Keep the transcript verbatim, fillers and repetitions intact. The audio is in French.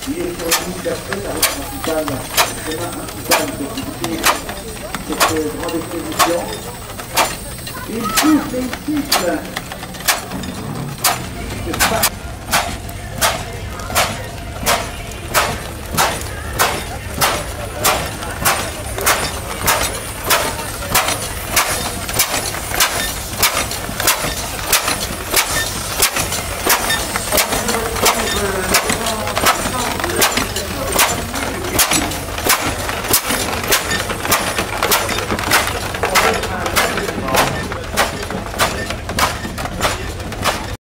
Il est sur une ligne d'après, la route principale, le chemin principal pour éviter cette grande exposition. Il pousse et il siffle. C'est pas